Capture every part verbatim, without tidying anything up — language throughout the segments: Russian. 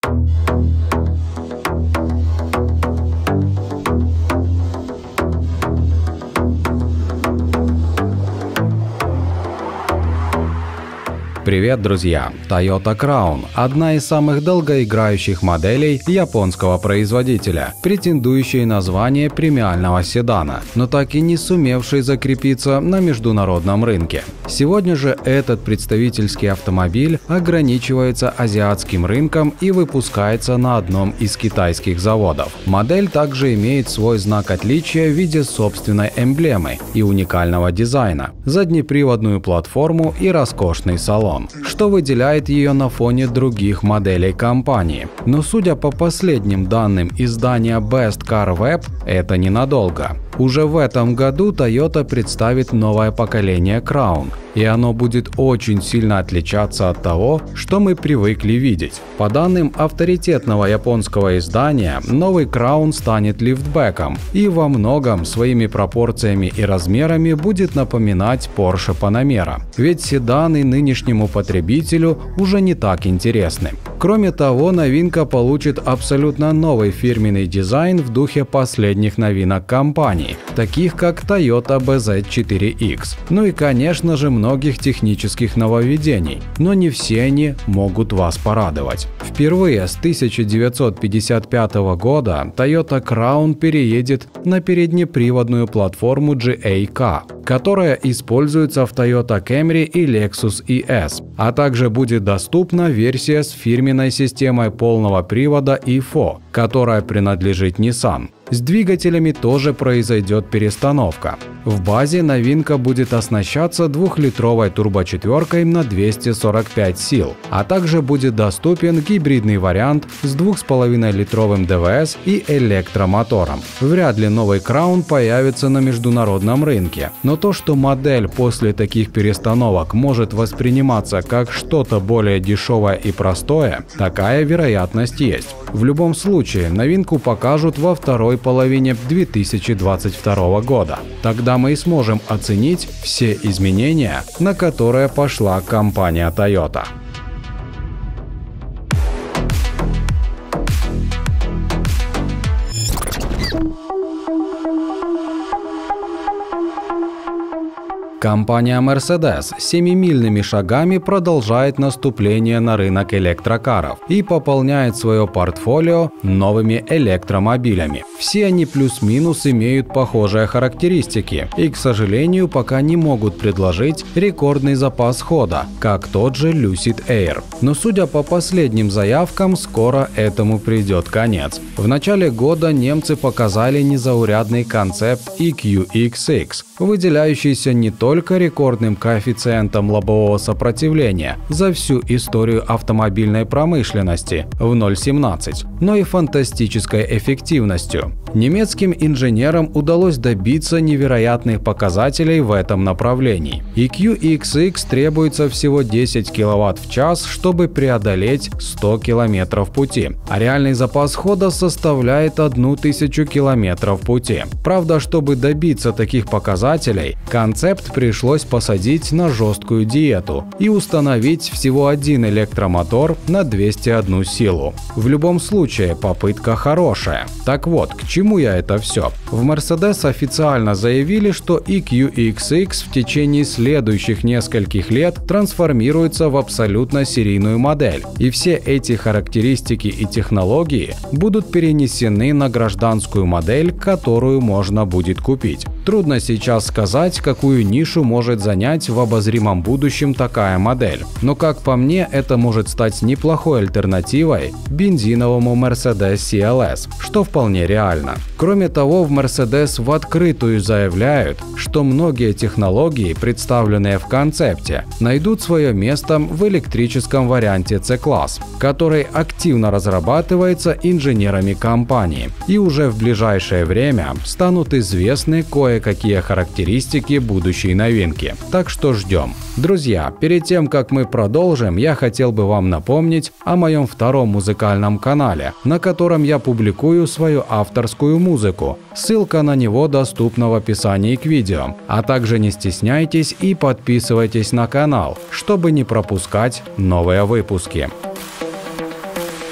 Привет, друзья! Toyota Crown – одна из самых долгоиграющих моделей японского производителя, претендующая на звание премиального седана, но так и не сумевшей закрепиться на международном рынке. Сегодня же этот представительский автомобиль ограничивается азиатским рынком и выпускается на одном из китайских заводов. Модель также имеет свой знак отличия в виде собственной эмблемы и уникального дизайна, заднеприводную платформу и роскошный салон, что выделяет ее на фоне других моделей компании. Но судя по последним данным издания Best Car Web, это ненадолго. Уже в этом году Toyota представит новое поколение Crown, и оно будет очень сильно отличаться от того, что мы привыкли видеть. По данным авторитетного японского издания, новый Crown станет лифтбеком и во многом своими пропорциями и размерами будет напоминать Porsche Panamera. Ведь седаны нынешнему потребителю уже не так интересны. Кроме того, новинка получит абсолютно новый фирменный дизайн в духе последних новинок компании, таких как Toyota би зет четыре икс. Ну и, конечно же, многих технических нововведений, но не все они могут вас порадовать. Впервые с тысяча девятьсот пятьдесят пятого года Toyota Crown переедет на переднеприводную платформу джи эй кей, которая используется в Toyota Camry и Lexus и эс, а также будет доступна версия с фирменной системой полного привода и эф о, которая принадлежит Nissan. С двигателями тоже произойдет перестановка. В базе новинка будет оснащаться двухлитровой турбочетверкой на двести сорок пять сил, а также будет доступен гибридный вариант с двух с половиной литровым дэ вэ эс и электромотором. Вряд ли новый Crown появится на международном рынке, но то, что модель после таких перестановок может восприниматься как что-то более дешевое и простое, такая вероятность есть. В любом случае, новинку покажут во второй половине две тысячи двадцать второго года. Тогда мы и сможем оценить все изменения, на которые пошла компания Toyota. Компания Mercedes семимильными шагами продолжает наступление на рынок электрокаров и пополняет свое портфолио новыми электромобилями. Все они плюс-минус имеют похожие характеристики и, к сожалению, пока не могут предложить рекордный запас хода, как тот же Lucid Air. Но судя по последним заявкам, скоро этому придет конец. В начале года немцы показали незаурядный концепт и кью икс икс, выделяющийся не только рекордным коэффициентом лобового сопротивления за всю историю автомобильной промышленности в ноль целых семнадцать сотых, но и фантастической эффективностью. Немецким инженерам удалось добиться невероятных показателей в этом направлении. и кью икс икс требуется всего десять киловатт в час, чтобы преодолеть сто километров пути, а реальный запас хода составляет одну тысячу километров пути. Правда, чтобы добиться таких показателей, концепт пришлось посадить на жесткую диету и установить всего один электромотор на двести одну силу. В любом случае, попытка хорошая. Так вот, к чему я это все? В Mercedes официально заявили, что и кью икс икс в течение следующих нескольких лет трансформируется в абсолютно серийную модель, и все эти характеристики и технологии будут перенесены на гражданскую модель, которую можно будет купить. Трудно сейчас сказать, какую нишу может занять в обозримом будущем такая модель, но, как по мне, это может стать неплохой альтернативой бензиновому Mercedes си эл эс, что вполне реально. Кроме того, в Mercedes в открытую заявляют, что многие технологии, представленные в концепте, найдут свое место в электрическом варианте C-класс, который активно разрабатывается инженерами компании, и уже в ближайшее время станут известны кое-какие характеристики будущей новинки. Так что ждем. Друзья, перед тем, как мы продолжим, я хотел бы вам напомнить о моем втором музыкальном канале, на котором я публикую свою авторскую музыку. Ссылка на него доступна в описании к видео. А также не стесняйтесь и подписывайтесь на канал, чтобы не пропускать новые выпуски.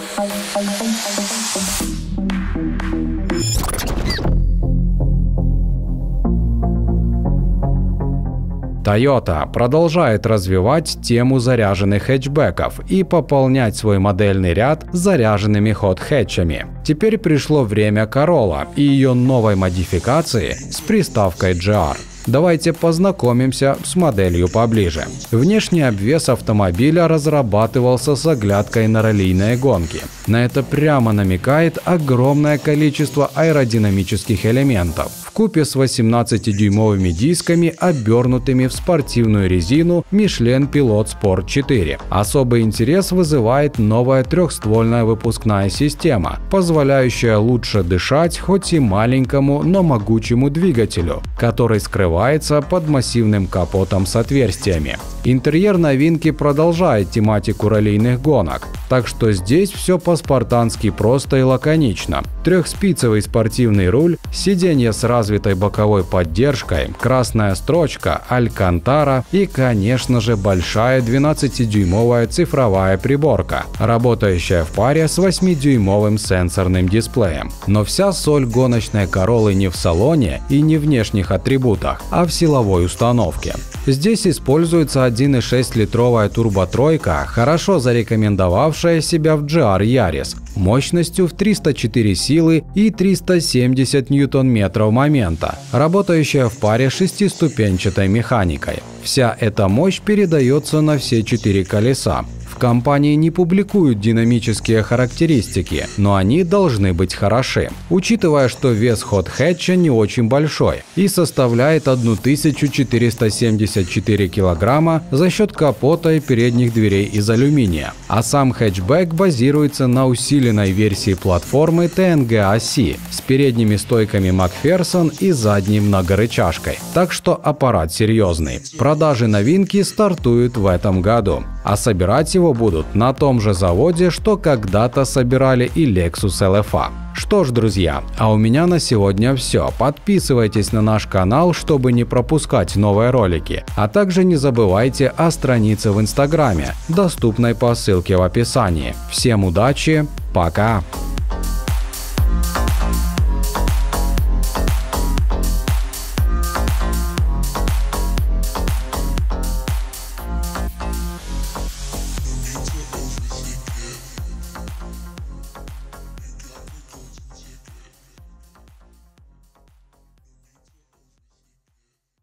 Toyota продолжает развивать тему заряженных хэтчбеков и пополнять свой модельный ряд заряженными хот-хэтчами. Теперь пришло время Corolla и ее новой модификации с приставкой джи ар. Давайте познакомимся с моделью поближе. Внешний обвес автомобиля разрабатывался с оглядкой на раллийные гонки. На это прямо намекает огромное количество аэродинамических элементов, вкупе с восемнадцатидюймовыми дисками, обернутыми в спортивную резину Michelin Pilot Sport четыре. Особый интерес вызывает новая трехствольная выпускная система, позволяющая лучше дышать хоть и маленькому, но могучему двигателю, который скрывается под массивным капотом с отверстиями. Интерьер новинки продолжает тематику раллийных гонок, так что здесь все по-спартански просто и лаконично. Трехспицевый спортивный руль, сиденье с развитой боковой поддержкой, красная строчка, алькантара и, конечно же, большая двенадцатидюймовая цифровая приборка, работающая в паре с восьмидюймовым сенсорным дисплеем. Но вся соль гоночной Короллы не в салоне и не в внешних атрибутах, а в силовой установке. Здесь используется один и шесть литровая турботройка, хорошо зарекомендовавшая себя в джи ар Yaris, мощностью в триста четыре силы и триста семьдесят ньютон-метров момента, работающая в паре с шестиступенчатой механикой. Вся эта мощь передается на все четыре колеса. В компании не публикуют динамические характеристики, но они должны быть хороши, учитывая, что вес хот-хэтча не очень большой и составляет тысячу четыреста семьдесят четыре килограмма за счет капота и передних дверей из алюминия. А сам хэтчбэк базируется на усиленной версии платформы ти эн джи эй си с передними стойками Макферсон и задней многорычажкой, так что аппарат серьезный. Продажи новинки стартуют в этом году, а собирать его будут на том же заводе, что когда-то собирали и Lexus эл эф эй. Что ж, друзья, а у меня на сегодня все. Подписывайтесь на наш канал, чтобы не пропускать новые ролики, а также не забывайте о странице в Инстаграме, доступной по ссылке в описании. Всем удачи, пока!